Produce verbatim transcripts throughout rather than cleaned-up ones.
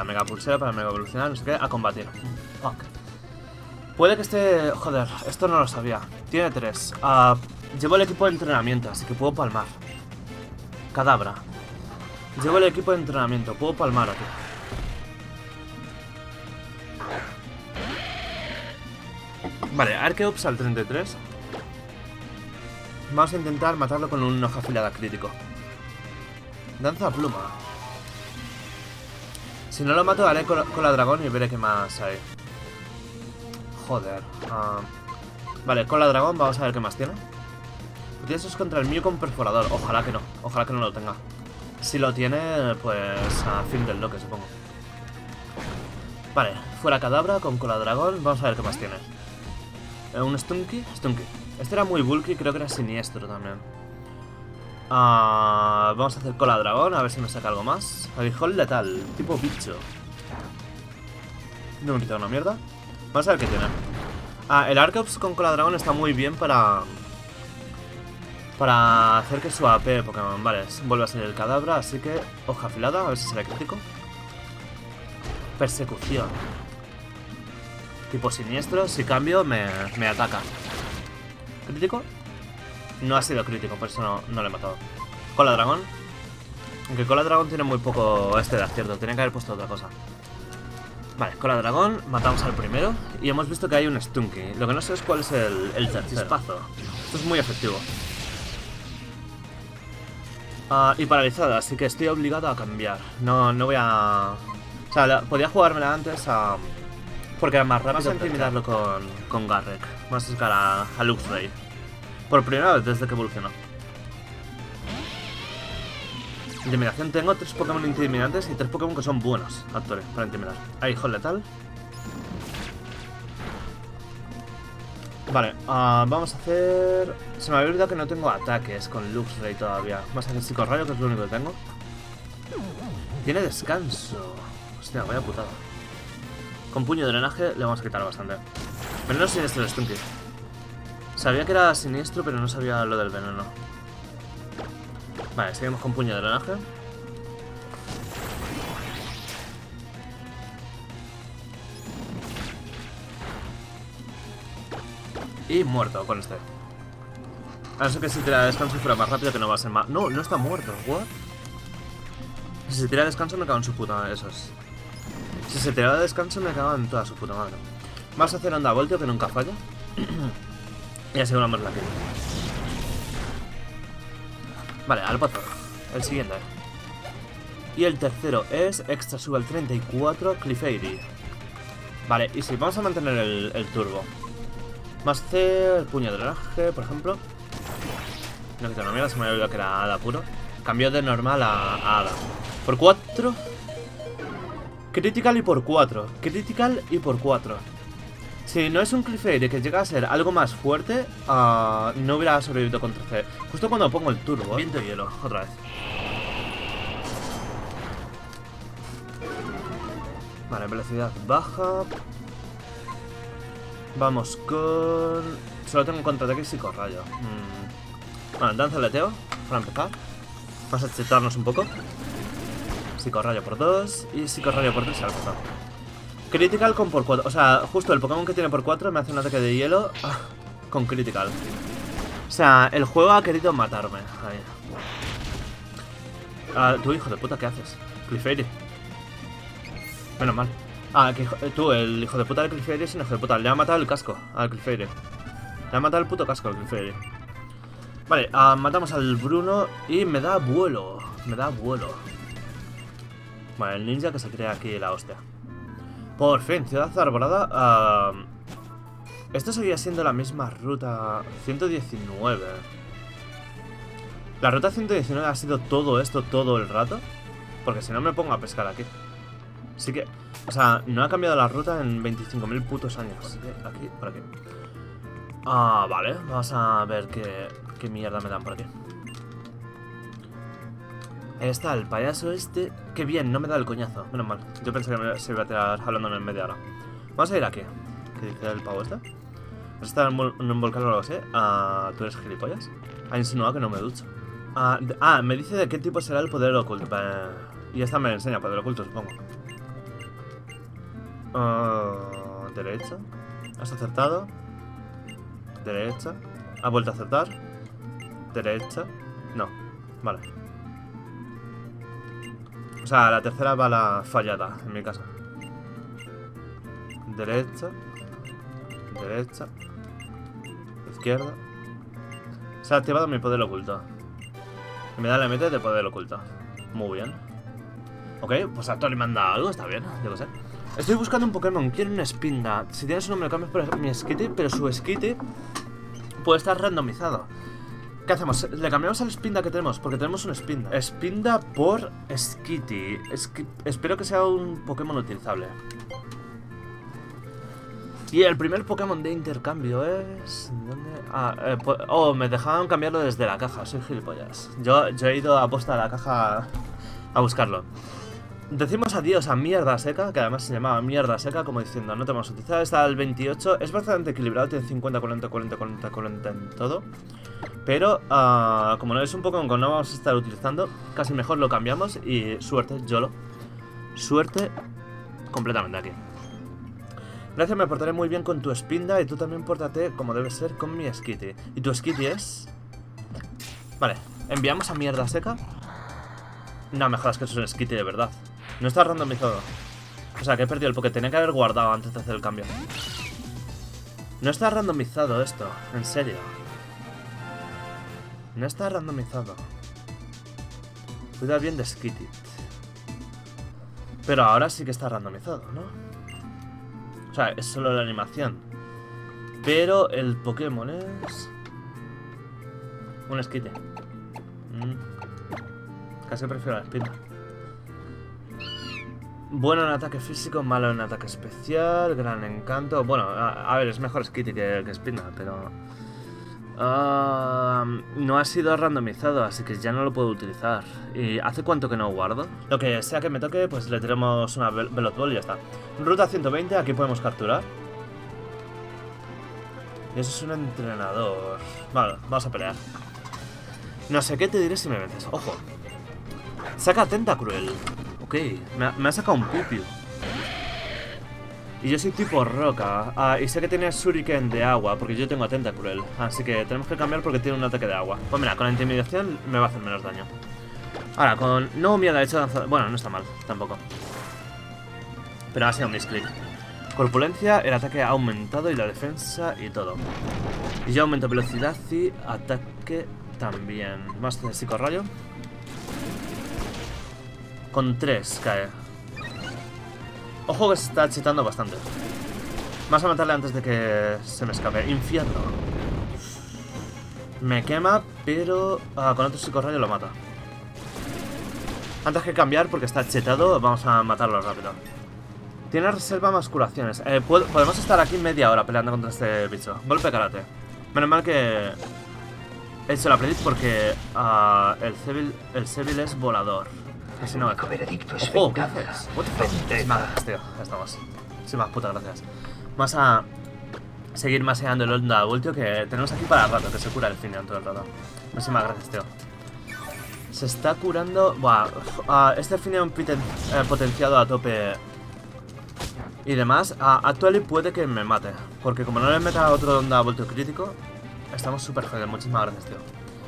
la mega pulsera para mega evolucionar, no sé qué, a combatir. Fuck. Puede que esté... Joder, esto no lo sabía. Tiene tres. Uh, llevo el equipo de entrenamiento, así que puedo palmar. Cadabra. Llevo el equipo de entrenamiento, puedo palmar aquí. Vale, Arceops al treinta y tres. Vamos a intentar matarlo con un hoja afilada crítico. Danza pluma. Si no lo mato, haré con la dragón y veré qué más hay. Joder. Uh, vale, con la dragón vamos a ver qué más tiene. Eso es contra el Mew con perforador. Ojalá que no. Ojalá que no lo tenga. Si lo tiene, pues a fin del bloque, supongo. Vale, fuera Cadabra con cola dragón. Vamos a ver qué más tiene. Eh, un Stunky. Stunky. Este era muy bulky, creo que era siniestro también. Uh, vamos a hacer cola dragón, a ver si me saca algo más. Aguijón letal, tipo bicho. No me quita una mierda. Vamos a ver qué tiene. Ah, el Arceops con cola dragón está muy bien para... Para hacer que su A P Pokémon, vale, vuelve a ser el Cadabra, así que hoja afilada, a ver si será crítico. Persecución. Tipo siniestro, si cambio me, me ataca. ¿Crítico? No ha sido crítico, por eso no, no le he matado. Cola dragón. Aunque cola dragón tiene muy poco este de acierto, tenía que haber puesto otra cosa. Vale, cola dragón, matamos al primero. Y hemos visto que hay un Stunky. Lo que no sé es cuál es el, el chispazo. Esto es muy efectivo. Uh, y paralizada, así que estoy obligado a cambiar. No, no voy a... O sea, la, podía jugármela antes a... Porque era más rápido. Vamos a intimidarlo con, con Garrek. Vamos a sacar a, a Luxray. Por primera vez desde que evolucionó. Intimidación. Tengo tres Pokémon intimidantes y tres Pokémon que son buenos actores para intimidar. Ahí, Hot Letal. Vale, uh, vamos a hacer... Se me había olvidado que no tengo ataques con Luxray todavía. Vamos a hacer Psicorrayo, que es lo único que tengo. Tiene descanso. Hostia, vaya putada. Con puño de drenaje le vamos a quitar bastante. Veneno siniestro de Stunky. Sabía que era siniestro, pero no sabía lo del veneno. Vale, seguimos con puño de drenaje. Y muerto con este. A no ser que si tira descanso fuera más rápido, que no va a ser más... No, no está muerto. ¿What? Si se tira descanso me cago en su puta madre. Eso es. Si se tira descanso me cago en toda su puta madre. Vamos a hacer onda voltio, que nunca falla. Y aseguramos la kill. Vale, al pozo. El siguiente. Y el tercero es Extra sube al treinta y cuatro, Clefairy. Vale, y si vamos a mantener el, el turbo. Vamos a hacer el puño de drenaje, por ejemplo. No quita una mierda, se me había olvidado que era Hada puro. Cambió de normal a, a Hada. Por cuatro. Critical y por cuatro. Critical y por cuatro. Si no es un Clefairy que llega a ser algo más fuerte, uh, no hubiera sobrevivido contra C. Justo cuando pongo el turbo. Viento y hielo, otra vez. Vale, velocidad baja. Vamos con... Solo tengo contraataque y psicorrayo. Hmm. Bueno, danza aleteo para empezar. Vamos a chetarnos un poco. Psicorrayo por dos y psicorrayo por tres y al pasar. Critical con por cuatro. O sea, justo el Pokémon que tiene por cuatro me hace un ataque de hielo ah, con critical. O sea, el juego ha querido matarme. Ahí. Ah, tú, hijo de puta, ¿qué haces? Clefairy. Menos mal. Ah, que tú, el hijo de puta del Clefairy es un hijo de puta. Le ha matado el casco al Clefairy. Le ha matado el puto casco al Clefairy. Vale, uh, matamos al Bruno y me da vuelo. Me da vuelo. Vale, el ninja que se crea aquí la hostia. Por fin, ciudad arbolada. Uh, esto seguía siendo la misma ruta ciento diecinueve. La ruta ciento diecinueve ha sido todo esto todo el rato. Porque si no me pongo a pescar aquí. Así que, o sea, no ha cambiado la ruta en veinticinco mil putos años. Así que aquí, por aquí. Ah, vale, vamos a ver qué, qué mierda me dan por aquí. Ahí está el payaso este. Qué bien, no me da el coñazo. Menos mal. Yo pensé que me, se iba a tirar jalándome en media hora. Vamos a ir aquí. ¿Qué dice el pavo este? ¿Vas a estar en un volcán o algo así? Ah, ¿tú eres gilipollas? Ha insinuado que no me ducho. Ah, de, ah, me dice de qué tipo será el poder oculto. Y esta me enseña poder oculto, supongo. Uh, derecha. ¿Has acertado? Derecha. ¿Ha vuelto a acertar? Derecha. No. Vale. O sea, la tercera va la fallada, en mi caso. Derecha. Derecha. Izquierda. Se ha activado mi poder oculto. Y me da la meta de poder oculto. Muy bien. Ok, pues a Tori me han dado algo, está bien, yo qué sé. Estoy buscando un Pokémon, quiero un Spinda. Si tienes uno me lo cambias por mi Skitty, pero su Skitty puede estar randomizado. ¿Qué hacemos? Le cambiamos al Spinda que tenemos, porque tenemos un Spinda. Spinda por Skitty. Sk Espero que sea un Pokémon utilizable. Y el primer Pokémon de intercambio es... ¿Dónde? Ah, eh, oh, me dejaban cambiarlo desde la caja, soy gilipollas. Yo, yo he ido a posta a la caja a buscarlo. Decimos adiós a Mierda Seca, que además se llamaba Mierda Seca, como diciendo, no te vamos a utilizar. Está al veintiocho, es bastante equilibrado, tiene cincuenta, cuarenta, cuarenta, cuarenta, cuarenta en todo. Pero, uh, como no es un Pokémon que no vamos a estar utilizando, casi mejor lo cambiamos y suerte, YOLO. Suerte completamente aquí. Gracias, me portaré muy bien con tu Spinda y tú también pórtate como debe ser con mi Skitty. ¿Y tu Skitty es? Vale, enviamos a Mierda Seca. No me jodas que eso es un Skitty de verdad. No está randomizado. O sea, que he perdido el Poké. Tenía que haber guardado antes de hacer el cambio. No está randomizado esto. En serio. No está randomizado. Cuida bien de Skitty. Pero ahora sí que está randomizado, ¿no? O sea, es solo la animación. Pero el Pokémon es... un Skitty. Mm. Casi prefiero la Spinda. Bueno en ataque físico, malo en ataque especial, gran encanto. Bueno, a, a ver, es mejor Skitty que, que Spinda, pero... Uh, no ha sido randomizado, así que ya no lo puedo utilizar. ¿Y hace cuánto que no guardo? Lo que sea que me toque, pues le tenemos una Veloz Ball y ya está. Ruta ciento veinte, aquí podemos capturar. Y eso es un entrenador. Vale, vamos a pelear. No sé qué te diré si me vences. Ojo. Saca Tentacruel. Ok, me ha, me ha sacado un Pupio. Y yo soy tipo roca. Ah, y sé que tiene Shuriken de agua, porque yo tengo Tentacruel. Así que tenemos que cambiar porque tiene un ataque de agua. Pues mira, con la intimidación me va a hacer menos daño. Ahora, con... No, mierda, he hecho danza... Bueno, no está mal, tampoco. Pero ha sido un misclick. Corpulencia, el ataque ha aumentado y la defensa y todo. Y yo aumento velocidad y ataque también. Más de psicorrayo. Con tres cae. Ojo que se está chetando bastante. Vamos a matarle antes de que se me escape. Infierno. Me quema, pero ah, con otro psicorrayo lo mata. Antes que cambiar, porque está chetado, vamos a matarlo rápido. Tiene reserva más curaciones. Eh, podemos estar aquí media hora peleando contra este bicho. Golpe karate. Menos mal que he hecho la predict porque uh, el Seville el Seville es volador. Que si no me... ¡Oh! ¿Qué haces? What the fuck? Más gracias, tío. Ya estamos. Sin más putas gracias. Vamos a seguir maseando el Onda Voltio que tenemos aquí para rato, que se cura el Finion todo el rato. Muchísimas gracias, tío. Se está curando... Buah, uh, este Finion eh, potenciado a tope y demás, uh, actually puede que me mate. Porque como no le meta otro Onda Voltio crítico, estamos súper jodidos. Muchísimas gracias, tío.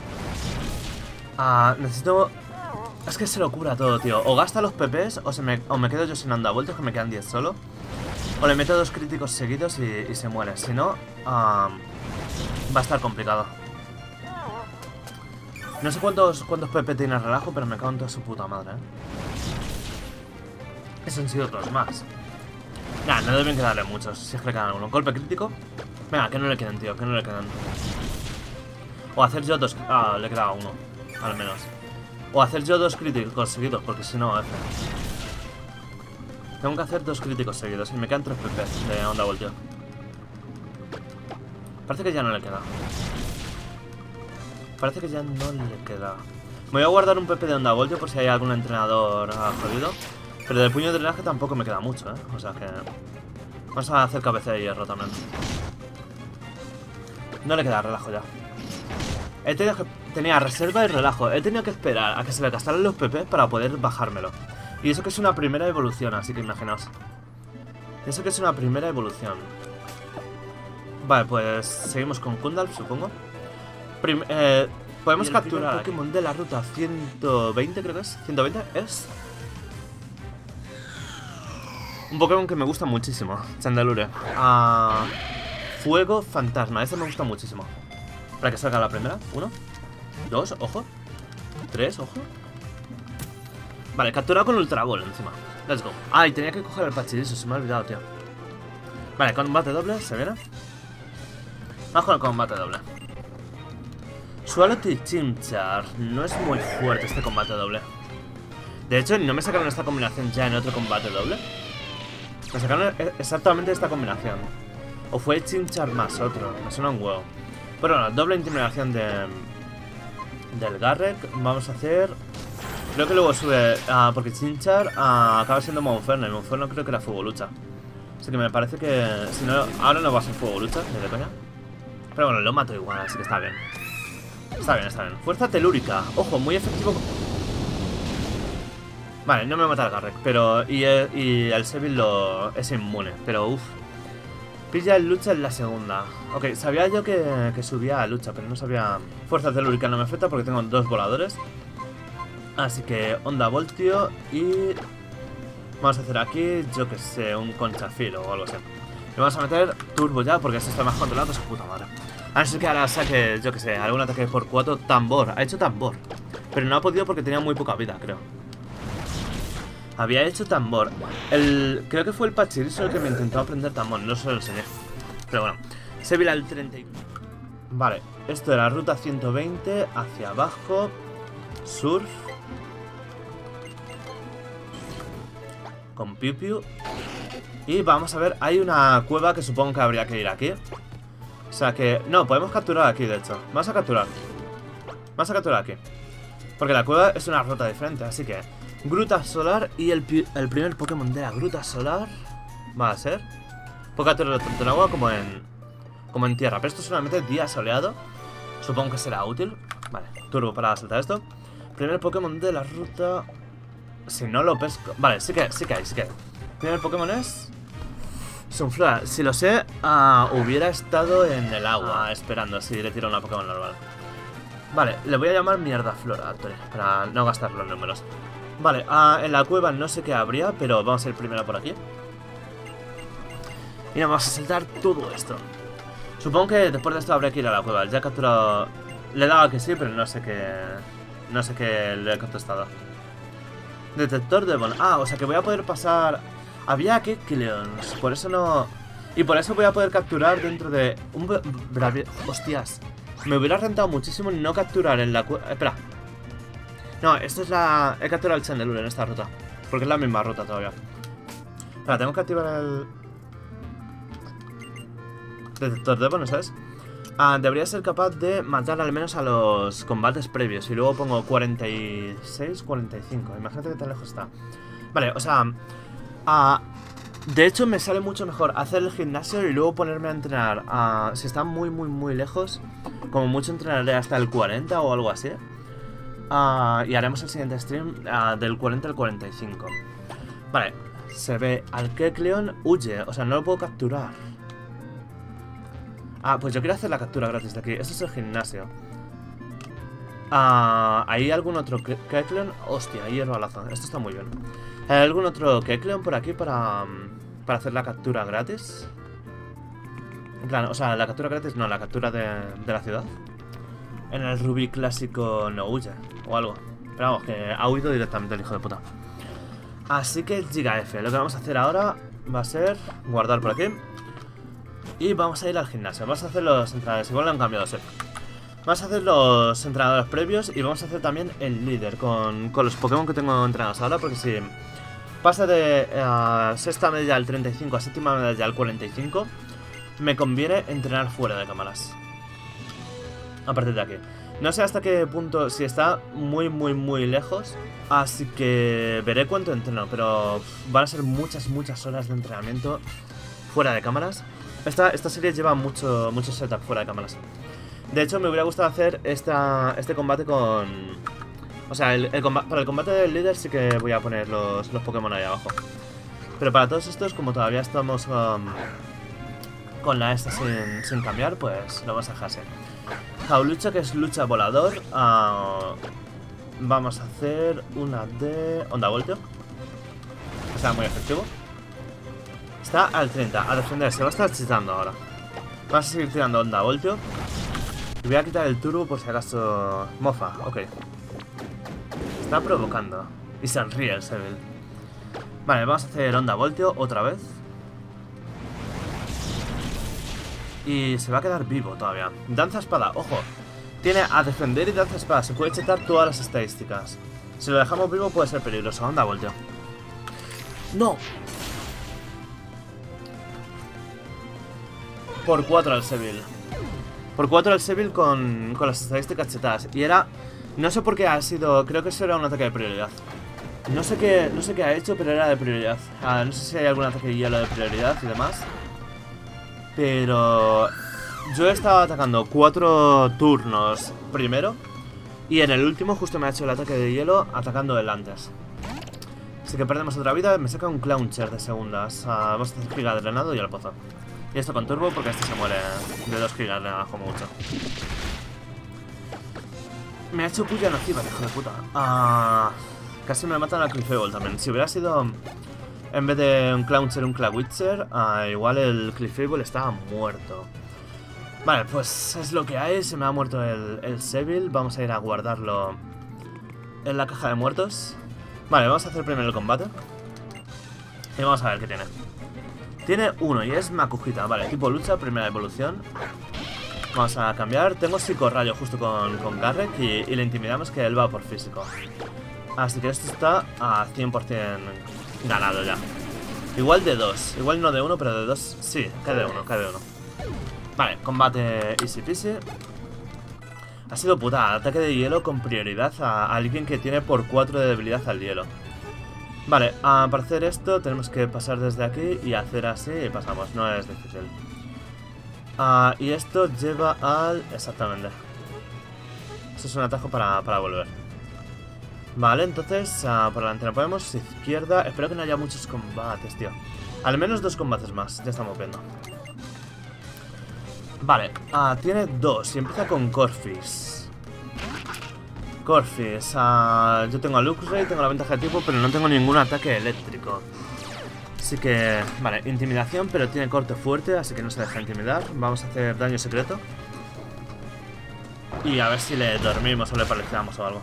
Uh, necesito... Es que se lo cura todo, tío. O gasta los P Ps o, se me, o me quedo yo sin Onda Voltio, que me quedan diez solo. O le meto dos críticos seguidos y, y se muere. Si no, uh, va a estar complicado. No sé cuántos, cuántos P P tiene el relajo, pero me cago en toda su puta madre, ¿eh? Esos han sido otros más. Nah, no deben quedarle muchos, si es que le quedan alguno. Golpe crítico. Venga, que no le queden, tío, que no le quedan. O hacer yo dos... Ah, le quedaba uno, al menos. O hacer yo dos críticos seguidos, porque si no, F. Tengo que hacer dos críticos seguidos y me quedan tres P P de Onda Voltio. Parece que ya no le queda. Parece que ya no le queda. Me voy a guardar un P P de Onda Voltio por si hay algún entrenador jodido. Pero del puño de drenaje tampoco me queda mucho, ¿eh? O sea que... Vamos a hacer cabeza de hierro también. No le queda relajo ya. He tenido que... Tenía reserva y relajo. He tenido que esperar a que se me gastaran los P P para poder bajármelo. Y eso que es una primera evolución, así que imaginaos. Eso que es una primera evolución. Vale, pues seguimos con Kundalf, supongo. Prim eh, podemos capturar el Pokémon de la ruta ciento veinte, creo que es. ¿ciento veinte? Es un Pokémon que me gusta muchísimo. Chandelure. Ah, Fuego Fantasma. Este me gusta muchísimo. Para que salga la primera. Uno. Dos, ojo. Tres, ojo. Vale, capturado con Ultra Ball encima. Let's go. Ah, y tenía que coger el Pachirisu. Se me ha olvidado, tío. Vale, combate doble. Se viene. Vamos con el combate doble. Swalot y Chimchar. No es muy fuerte este combate doble. De hecho, no me sacaron esta combinación ya en otro combate doble. Me sacaron exactamente esta combinación. O fue Chimchar más otro. Me suena un huevo. Pero bueno, doble intimidación de del Garreg. Vamos a hacer... Creo que luego sube... Uh, porque Chimchar uh, acaba siendo Monferno. Y Monferno creo que era Fuego Lucha. Así que me parece que... Si no, ahora no va a ser Fuego Lucha, ni de coña. Pero bueno, lo mato igual, así que está bien. Está bien, está bien. Fuerza telúrica. Ojo, muy efectivo. Vale, no me mata el Garreg, pero... Y el, y el Seville lo... es inmune, pero uff. Pilla el lucha en la segunda. Ok, sabía yo que, que subía a lucha, pero no sabía... Fuerza telúrica no me afecta porque tengo dos voladores. Así que onda voltio y... Vamos a hacer aquí, yo que sé, un conchafilo o algo así. Y vamos a meter turbo ya porque esto está más controlado que su puta madre. Así que ahora saque, yo que sé, algún ataque por cuatro. Tambor, ha hecho tambor. Pero no ha podido porque tenía muy poca vida, creo. Había hecho tambor. El, creo que fue el Pachirisu el que me intentó aprender tambor, no se lo enseñé. Pero bueno, Seville al treinta y... Vale, esto era ruta ciento veinte, hacia abajo, surf. Con Piu Piu. Y vamos a ver, hay una cueva que supongo que habría que ir aquí. O sea que... No, podemos capturar aquí, de hecho. Vamos a capturar. Vamos a capturar aquí. Porque la cueva es una ruta diferente, así que... Gruta Solar y el, el primer Pokémon de la Gruta Solar va a ser... Puedo capturar tanto en agua como en... Como en tierra, pero esto es solamente día soleado. Supongo que será útil. Vale, turbo para saltar esto. Primer Pokémon de la ruta... Si no lo pesco... Vale, sí que, sí que hay, sí que hay. Primer Pokémon es... Sunflora. Si lo sé, uh, hubiera estado en el agua esperando si le tiro una Pokémon normal. Vale, le voy a llamar Mierda Flora para no gastar los números. Vale, uh, en la cueva no sé qué habría, pero vamos a ir primero por aquí. Y vamos a saltar todo esto. Supongo que después de esto habría que ir a la cueva. Ya he capturado... Le he dado que sí, pero no sé qué... No sé qué le he contestado. Detector de bon... Ah, o sea que voy a poder pasar... Había Kecleons, por eso no... Y por eso voy a poder capturar dentro de... Un... Bravi... Hostias. Me hubiera rentado muchísimo no capturar en la... Espera. No, esto es la... He capturado el Chandelure en esta ruta. Porque es la misma ruta todavía. Espera, tengo que activar el... Detector de bon, ¿sabes? Ah, debería ser capaz de matar al menos a los combates previos. Y luego pongo cuarenta y seis, cuarenta y cinco. Imagínate que tan lejos está. Vale, o sea... Uh, de hecho me sale mucho mejor hacer el gimnasio y luego ponerme a entrenar. uh, Si están muy muy muy lejos, como mucho entrenaré hasta el cuarenta o algo así. uh, Y haremos el siguiente stream uh, del cuarenta al cuarenta y cinco. Vale, se ve al Kecleon. Huye, o sea no lo puedo capturar. Ah, pues yo quiero hacer la captura gratis de aquí. Este es el gimnasio. uh, ¿Hay algún otro Kecleon? Hostia, hierro alazo. Esto está muy bien. ¿Hay algún otro Kecleon por aquí para, para hacer la captura gratis? En plan, o sea, la captura gratis no, la captura de, de la ciudad. En el Rubí clásico no huye, o algo. Pero vamos, que ha huido directamente el hijo de puta. Así que Giga F, lo que vamos a hacer ahora va a ser guardar por aquí. Y vamos a ir al gimnasio, vamos a hacer los entrenadores, igual lo han cambiado, sí. Vamos a hacer los entrenadores previos y vamos a hacer también el líder con, con los Pokémon que tengo entrenados ahora, porque si pasa de uh, sexta medalla al treinta y cinco a séptima medalla al cuarenta y cinco, me conviene entrenar fuera de cámaras. A partir de aquí. No sé hasta qué punto, si está muy muy muy lejos, así que veré cuánto entreno, pero van a ser muchas muchas horas de entrenamiento fuera de cámaras. Esta, esta serie lleva mucho, mucho setup fuera de cámaras. De hecho, me hubiera gustado hacer esta, este combate con... O sea, el, el para el combate del líder sí que voy a poner los, los Pokémon ahí abajo. Pero para todos estos, como todavía estamos um, con la esta sin, sin cambiar, pues lo vamos a dejar así. Jaulucha, que es lucha volador. Uh, vamos a hacer una de onda voltio. O sea, muy efectivo. Está al treinta, a defender, se va a estar chitando ahora. Vamos a seguir tirando onda voltio. Y voy a quitar el turbo por si acaso... Mofa, ok. Está provocando. Y sonríe el Seville. Vale, vamos a hacer onda voltio otra vez. Y se va a quedar vivo todavía. Danza espada, ojo. Tiene a defender y danza espada. Se puede chetar todas las estadísticas. Si lo dejamos vivo puede ser peligroso. Onda voltio. ¡No! Por cuatro al Seville. Por cuatro al Seville con, con las estadísticas chetadas. Y era... No sé por qué ha sido... Creo que eso era un ataque de prioridad. No sé qué, no sé qué ha hecho, pero era de prioridad. Ah, no sé si hay algún ataque de hielo de prioridad y demás. Pero... Yo estaba atacando cuatro turnos primero. Y en el último justo me ha hecho el ataque de hielo atacando el antes. Así que perdemos otra vida. Me saca un Clowncher de segundas. Ah, vamos a hacer giga drenado y al pozo. Y esto con turbo porque este se muere de dos gigas drenadas como mucho. Me ha hecho puya nociva, hijo de puta. Ah, casi me matan al Cliffable también. Si hubiera sido en vez de un Clowncher un Clawitcher, ah, igual el Cliffable estaba muerto. Vale, pues es lo que hay. Se me ha muerto el, el Seville. Vamos a ir a guardarlo en la caja de muertos. Vale, vamos a hacer primero el combate. Y vamos a ver qué tiene. Tiene uno y es Makujita. Vale, tipo lucha, primera evolución. Vamos a cambiar. Tengo psicorrayo justo con, con Garrett y, y le intimidamos que él va por físico. Así que esto está a cien por cien ganado ya. Igual de dos. Igual no de uno, pero de dos. Sí, cae de uno, cae de uno. Vale, combate easy peasy. Ha sido puta, ataque de hielo con prioridad a, a alguien que tiene por cuatro de debilidad al hielo. Vale, uh, para hacer esto tenemos que pasar desde aquí y hacer así y pasamos, no es difícil. Uh, y esto lleva al... Exactamente. Eso es un atajo para, para volver. Vale, entonces uh, por delante no podemos, izquierda. Espero que no haya muchos combates, tío. Al menos dos combates más, ya estamos viendo. Vale, uh, tiene dos y empieza con Corfis. Corfis, uh, yo tengo a Luxray, tengo la ventaja de tipo, pero no tengo ningún ataque eléctrico. Así que, vale, intimidación, pero tiene corte fuerte, así que no se deja intimidar. Vamos a hacer daño secreto. Y a ver si le dormimos o le paralizamos o algo.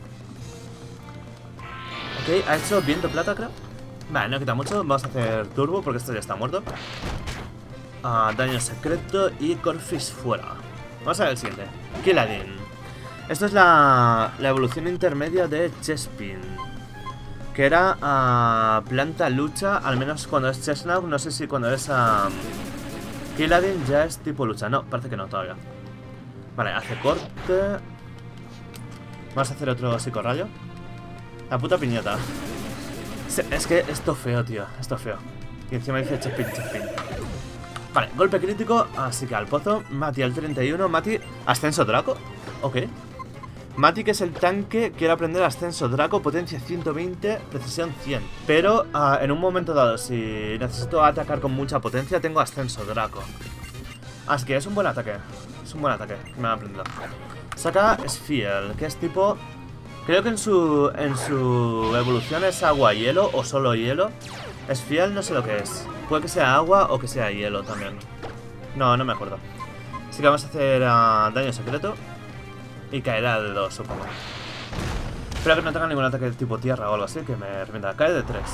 Ok, ha hecho viento plata, creo. Vale, no quita mucho, vamos a hacer turbo porque esto ya está muerto. Uh, daño secreto y Corfis fuera. Vamos a ver el siguiente. Killadin. Esto es la, la evolución intermedia de Chespin, que era uh, planta lucha, al menos cuando es Chestnut. No sé si cuando es uh, Killadin ya es tipo lucha. No, parece que no todavía. Vale, hace corte. Vamos a hacer otro psicorrayo. La puta piñata. Es que esto feo, tío. Esto feo. Y encima dice Chespin, Chespin. Vale, golpe crítico, así que al pozo. Mati al treinta y uno, Mati, ascenso Draco. Ok. Mati, que es el tanque, quiere aprender ascenso Draco, potencia ciento veinte, precisión cien. Pero uh, en un momento dado, si necesito atacar con mucha potencia, tengo ascenso Draco. Así que es un buen ataque. Es un buen ataque que me han aprendido. Saca Sphere, que es tipo... Creo que en su, en su evolución es agua-hielo o solo hielo. Sphere no sé lo que es. Puede que sea agua o que sea hielo también. No, no me acuerdo. Así que vamos a hacer uh, daño secreto. Y caerá de dos, supongo. Espero que no tenga ningún ataque de tipo tierra o algo así que me revienta. Cae de tres.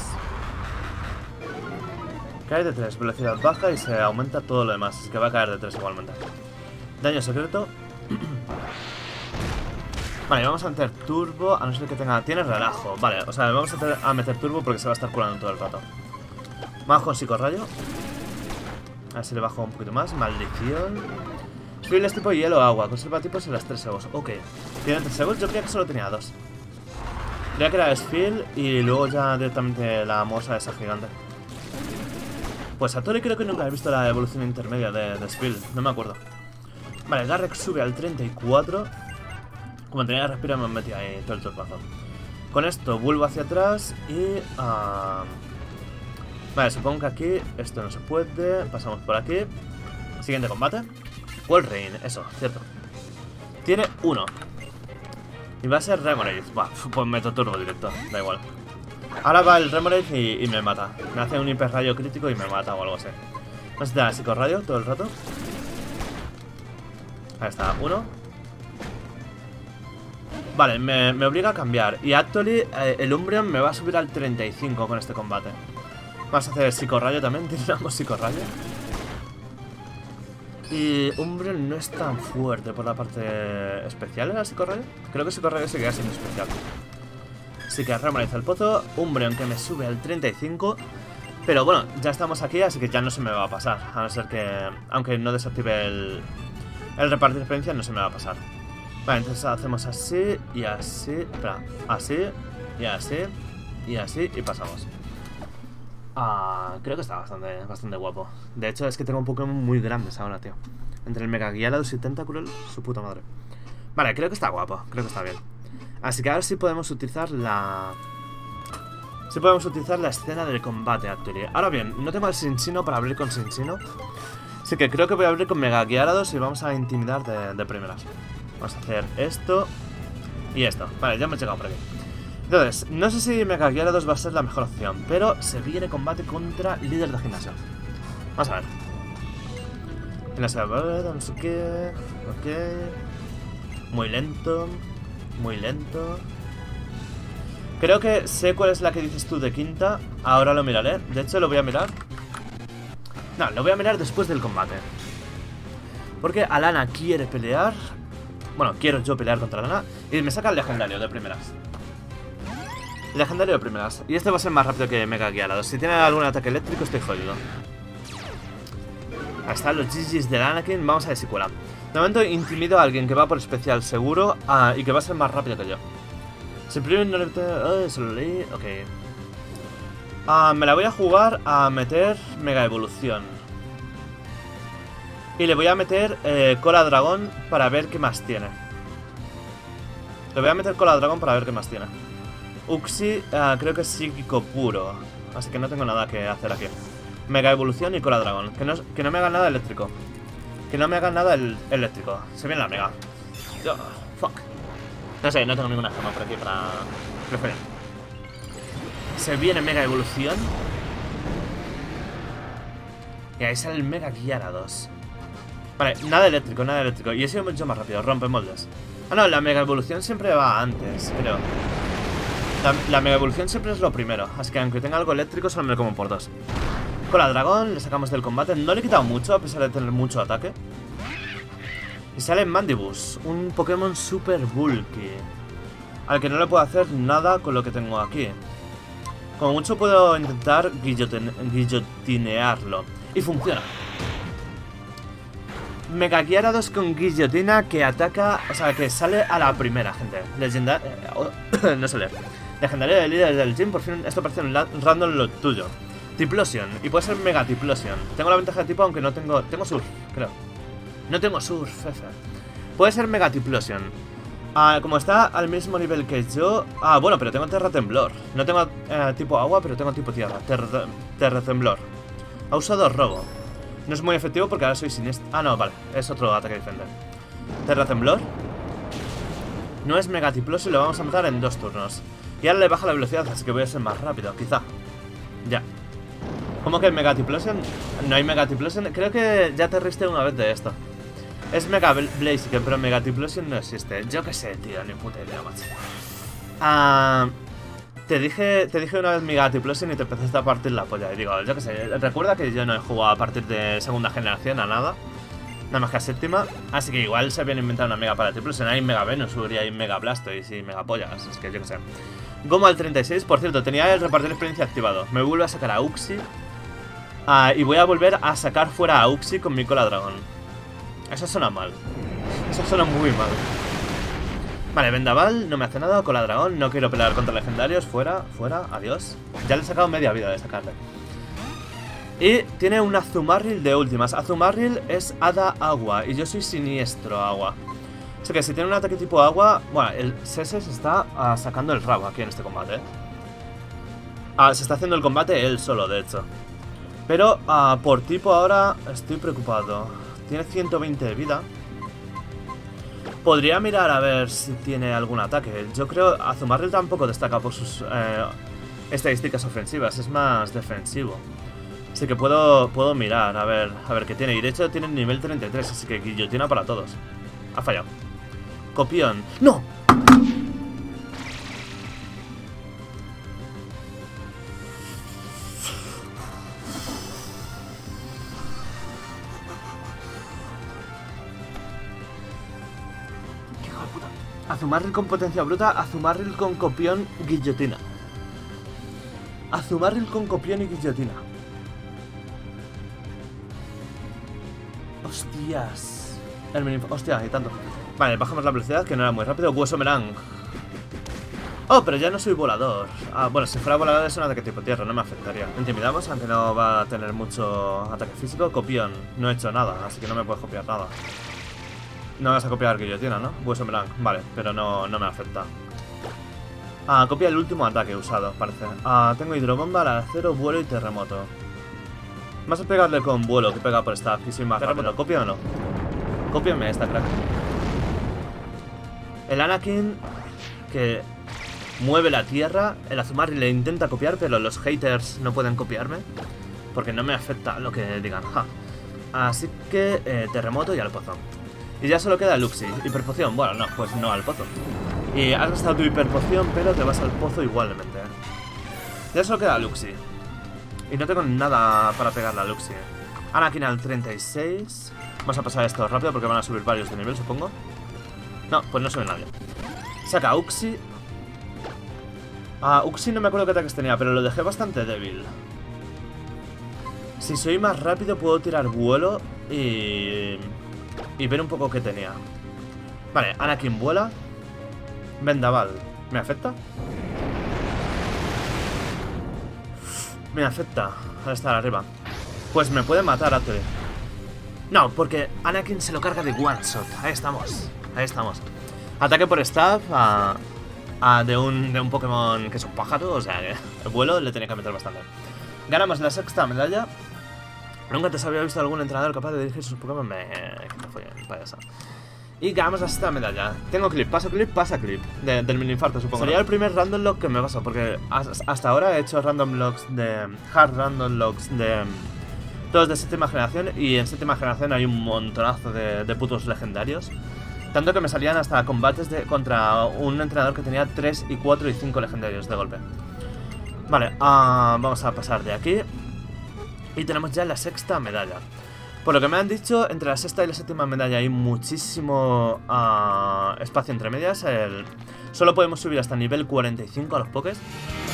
Cae de tres, velocidad baja y se aumenta todo lo demás. Así que va a caer de tres igualmente. Daño secreto. Vale, vamos a meter turbo, a no ser que tenga... Tiene relajo, vale, o sea, vamos a, meter, a meter turbo porque se va a estar curando todo el rato. Vamos con psicorrayo. A ver si le bajo un poquito más. Maldición. Phil es tipo hielo agua, conserva tipos en las tres egos. Ok, tiene tres egos, yo creía que solo tenía dos. Creía que era Phil y luego ya directamente la moza esa gigante. Pues a Tori creo que nunca he visto la evolución intermedia de, de Phil, no me acuerdo. Vale, Garrett sube al treinta y cuatro. Como tenía respiro me metí ahí todo el turbazo. Con esto vuelvo hacia atrás y... Uh, Vale, supongo que aquí esto no se puede. Pasamos por aquí. Siguiente combate. Walrein, eso, cierto. Tiene uno. Y va a ser Remoraid. Buah, pues meto turbo directo, da igual. Ahora va el Remoraid y, y me mata. Me hace un hiper rayo crítico y me mata o algo así. Vamos a tener psicorrayo todo el rato. Ahí está, uno. Vale, me, me obliga a cambiar. Y actually, eh, el Umbreon me va a subir al treinta y cinco con este combate. Vamos a hacer psicorrayo también. Tiramos psicorrayo. Y Umbreon no es tan fuerte por la parte especial. ¿Era psicorrayo? Creo que psicorrayo se queda sin especial. Así que Remoraid el pozo. Umbreon que me sube al treinta y cinco. Pero bueno, ya estamos aquí, así que ya no se me va a pasar. A no ser que, aunque no desactive el, el repartir experiencia, no se me va a pasar. Vale, entonces hacemos así y así. Espera, así y así y así y pasamos. Ah, creo que está bastante, bastante guapo. De hecho, es que tengo un Pokémon muy grandes ahora, tío. Entre el Mega Gyarados y Tentacruel, su puta madre. Vale, creo que está guapo, creo que está bien. Así que ahora sí podemos utilizar la... Sí podemos utilizar la escena del combate, actually. Ahora bien, no tengo el Cinccino para abrir con Cinccino. Así que creo que voy a abrir con Mega Gyarados y vamos a intimidar de, de primeras. Vamos a hacer esto y esto. Vale, ya hemos llegado por aquí. Entonces, no sé si Mega Gyarados va a ser la mejor opción, pero se viene combate contra líder de gimnasio. Vamos a ver. Gimnasio, no sé qué. Ok. Muy lento. Muy lento. Creo que sé cuál es la que dices tú de quinta. Ahora lo miraré. De hecho, lo voy a mirar. No, lo voy a mirar después del combate. Porque Alana quiere pelear. Bueno, quiero yo pelear contra Alana. Y me saca el legendario de primeras. Legendario de primeras. Y este va a ser más rápido que Mega Gyarados. Si tiene algún ataque eléctrico, estoy jodido. Ahí están los G Gs del Anakin. Vamos a ver si cuela. De momento intimido a alguien que va por especial seguro. Ah, y que va a ser más rápido que yo. Si primero no le... Oh, se lo leí. Ok. Ah, me la voy a jugar a meter Mega Evolución. Y le voy a meter eh, Cola Dragón para ver qué más tiene. Le voy a meter Cola Dragón para ver qué más tiene. Uxie, uh, creo que es psíquico puro. Así que no tengo nada que hacer aquí. Mega Evolución y Cola Dragón. Que no, que no me hagan nada eléctrico. Que no me hagan nada el, eléctrico. Se viene la Mega. Oh, fuck. No sé, no tengo ninguna gema por aquí para preferir. Se viene Mega Evolución. Y ahí sale el Mega Gyarados. Vale, nada eléctrico, nada eléctrico. Y he sido mucho más rápido, rompe moldes. Ah, no, la Mega Evolución siempre va antes, creo. La, la Mega Evolución siempre es lo primero. Así que aunque tenga algo eléctrico, solo me lo como por dos. Con la dragón, le sacamos del combate. No le he quitado mucho, a pesar de tener mucho ataque. Y sale Mandibus, un Pokémon super bulky, al que no le puedo hacer nada con lo que tengo aquí. Como mucho puedo intentar guillotin guillotinearlo. Y funciona. Mega Gyarados con guillotina que ataca, o sea, que sale a la primera, gente. Leyenda... Eh, oh, no sé leer. Legendario de líder del gym, por fin esto parece un random lo tuyo. Tiplosion, y puede ser Mega Tiplosion. Tengo la ventaja de tipo, aunque no tengo... Tengo Surf, creo. No tengo Surf, F. Puede ser Mega Tiplosion. Ah, como está al mismo nivel que yo... Ah, bueno, pero tengo Terra Temblor. No tengo eh, tipo agua, pero tengo tipo tierra. Terra, terra Temblor. Ha usado Robo. No es muy efectivo porque ahora soy siniestro. Ah, no, vale. Es otro ataque diferente. Terra Temblor. No es Mega Tiplosion y lo vamos a matar en dos turnos. Y ahora le baja la velocidad, así que voy a ser más rápido, quizá. Ya. ¿Cómo que Mega Tiplosion? No hay Mega Tiplosion. Creo que ya te riste una vez de esto. Es Mega Blaziken, pero Mega Tiplosion no existe. Yo qué sé, tío, ni puta idea, macho. Ah... Te dije, te dije una vez Mega Tiplosion y te empezaste a partir la polla. Y digo, yo qué sé, recuerda que yo no he jugado a partir de segunda generación a nada. Nada más que a séptima. Así que igual se habían inventado una Mega para Tiplosion. Hay Mega Venusaur y hay Mega Blastoise y Mega Pollas. Es que yo qué sé. Goma al treinta y seis, por cierto, tenía el repartir de experiencia activado. Me vuelvo a sacar a Uxie. Uh, y voy a volver a sacar fuera a Uxie con mi Cola Dragón. Eso suena mal. Eso suena muy mal. Vale, Vendaval, no me hace nada. Cola Dragón, no quiero pelear contra legendarios. Fuera, fuera, adiós. Ya le he sacado media vida de sacarle. Y tiene un Azumarill de últimas. Azumarill es Hada Agua y yo soy Siniestro Agua. O sea que si tiene un ataque tipo agua... Bueno, el Sese se está uh, sacando el rabo aquí en este combate, ¿eh? Ah, se está haciendo el combate él solo, de hecho. Pero uh, por tipo ahora estoy preocupado. Tiene ciento veinte de vida. Podría mirar a ver si tiene algún ataque. Yo creo Azumarill tampoco destaca por sus eh, estadísticas ofensivas. Es más defensivo. Así que puedo, puedo mirar a ver, a ver qué tiene. Y de hecho tiene nivel treinta y tres, así que guillotina para todos. Ha fallado. Copión. ¡No! ¡Qué hijo de puta! Azumarill con potencia bruta, Azumarill con copión, guillotina. Azumarill con copión y guillotina. Hostias. El mini... Hostia, y tanto. Vale, bajamos la velocidad, que no era muy rápido. Hueso Merang. Oh, pero ya no soy volador. Ah, bueno, si fuera volador es un ataque tipo tierra, no me afectaría. Intimidamos, aunque no va a tener mucho ataque físico. Copión. No he hecho nada, así que no me puedes copiar nada. No vas a copiar guillotina, ¿no? Hueso Merang. Vale, pero no, no me afecta. Ah, copia el último ataque usado, parece. Ah, tengo hidrobomba, acero, vuelo y terremoto. Más a pegarle con vuelo que pega por staff y soy más rápido. ¿Copia o no? Cópiame esta, crack. El Anakin que mueve la tierra. El Azumarill le intenta copiar, pero los haters no pueden copiarme porque no me afecta lo que digan. Ja. Así que eh, terremoto y al pozo. Y ya solo queda Luxie. Hiperpoción. Bueno, no, pues no al pozo. Y has gastado tu hiperpoción, pero te vas al pozo igualmente. Ya solo queda Luxie. Y no tengo nada para pegarle a Luxie. Anakin al treinta y seis. Vamos a pasar esto rápido porque van a subir varios de nivel, supongo. No, pues no sube nadie. Saca a Uxie. A Uxie no me acuerdo qué ataques tenía, pero lo dejé bastante débil. Si soy más rápido puedo tirar vuelo y... y ver un poco qué tenía. Vale, Anakin vuela. Vendaval. ¿Me afecta? Me afecta al estar arriba. Pues me puede matar a Atre. No, porque Anakin se lo carga de one shot. Ahí estamos, ahí estamos. Ataque por staff a, a de, un, de un Pokémon que es un pájaro. O sea, que el vuelo le tenía que meter bastante. Ganamos la sexta medalla. Nunca te había visto algún entrenador capaz de dirigir sus Pokémon. Me... que fue payasa. Y ganamos la sexta medalla. Tengo clip, paso clip, pasa clip de, del mini infarto, supongo. Sería el primer random lock que me paso, porque hasta ahora he hecho random locks de... hard random locks de... todos de séptima generación. Y en séptima generación hay un montonazo de, de putos legendarios. Tanto que me salían hasta combates de, contra un entrenador que tenía tres y cuatro y cinco legendarios de golpe. Vale, uh, vamos a pasar de aquí. Y tenemos ya la sexta medalla. Por lo que me han dicho, entre la sexta y la séptima medalla hay muchísimo uh, espacio entre medias. El... Solo podemos subir hasta nivel cuarenta y cinco a los pokés.